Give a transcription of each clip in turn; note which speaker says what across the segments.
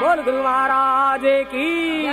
Speaker 1: बोल गुरु महाराज की।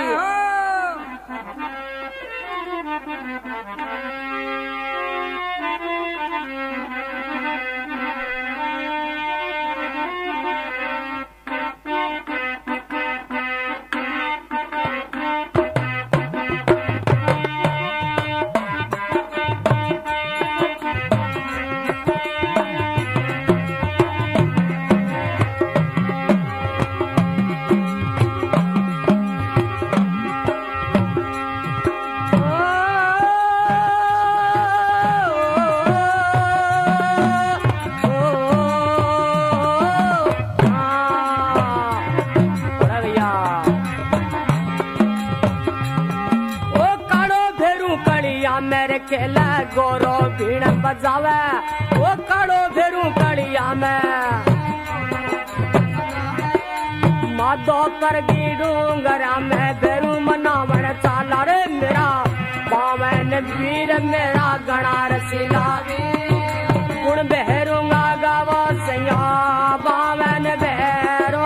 Speaker 1: मेरे खेला गोरो बीण बजावे वो कड़ो फेरू कड़िया में माधो पर की डूंगरा में बेरू मनावन चाला रे मेरा पावन वीर मेरा गणा रसीला गुण बहरूंगा गावा सैया पावन बहरू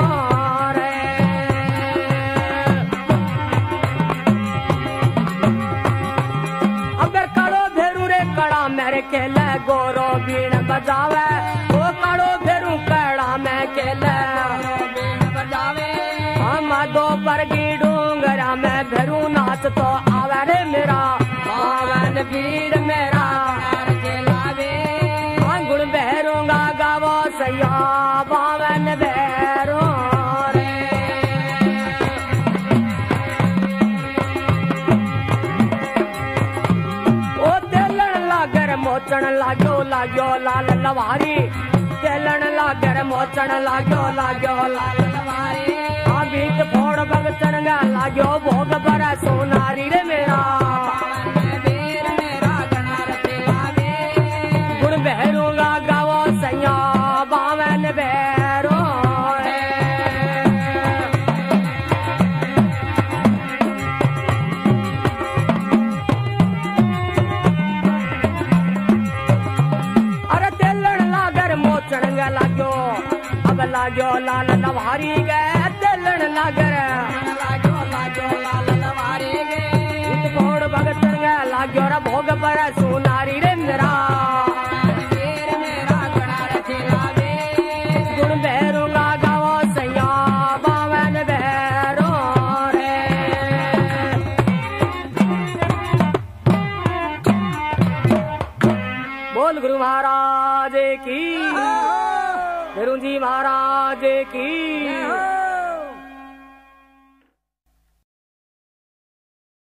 Speaker 1: मेरे केले गोरो बीण बजावे वो कड़ो फेरू कड़ा में केले बीण बजावे हम दो पर की डूंगरा में फेरू नाच तो आवे रे मेरा पावन वीर मेरा गुण बहरूंगा गावो सैया पावन बहरू मोचन लागो लागो लाल लवारी चलन लागर मोचन लागो लागो लाल लवारी बीत फोड़ भगतन गा लागो भोग पर सोनारी रे मेरा वीर मेरा गणार तेलावे गुण बहरूंगा गावो सैया बावन बहरू चढ़ंगा लागो अब लागो लाल लवारी गए तेलन लागर लागो लागो लाल लवारी गए घोड़ भगत चढ़ंगा लागो रे भोग पर सोनारी रे मेरा वीर मेरा गणार तेलावे गुण बहरूंगा गावो सैया बावन बहरू रे बोल गुरु महाराज की गुरु जी महाराज की।